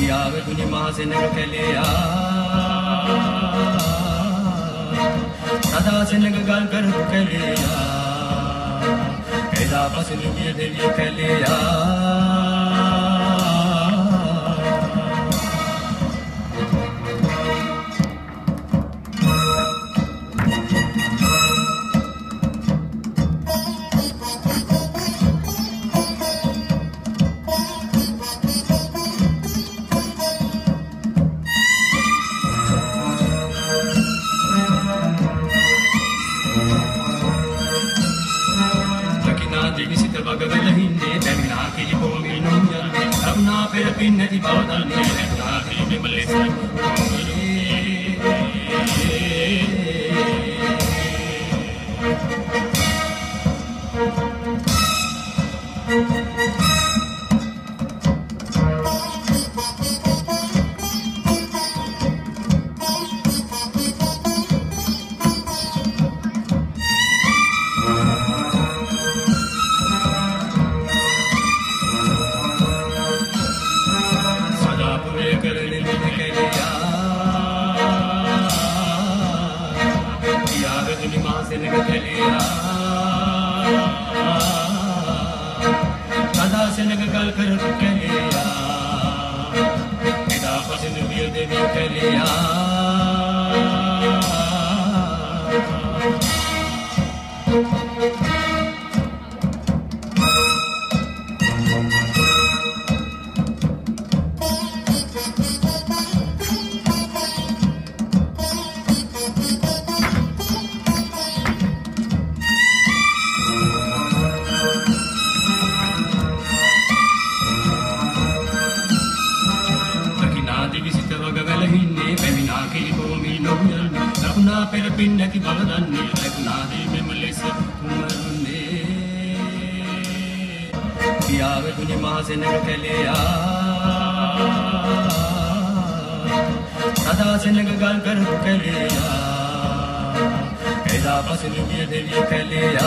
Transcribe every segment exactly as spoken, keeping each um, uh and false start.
පියාවතුනි මහසෙනග කැලේ සදා සෙනග ගල් කරපු කැලේ එදා පසුළු ගිය දෙවිය කැලේ Pinati bawadan ne raati memalesa පියාවතුනි මහසෙනග කැලේ සදා සෙනග ගල් කරපු කැලේ එදා පසුළු ගිය දෙවිය කැලේ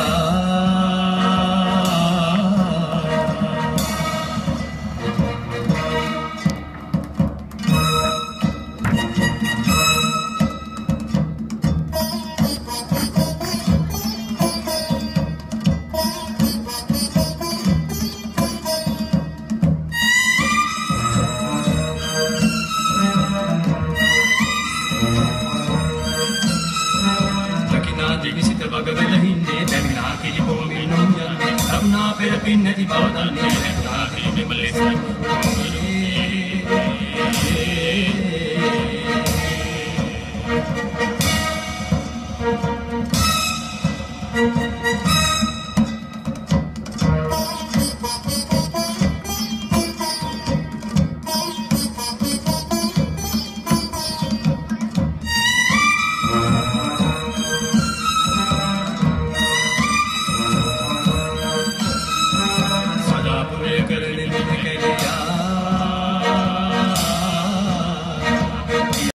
Pinati bawadan ne raati memalesa Thank you.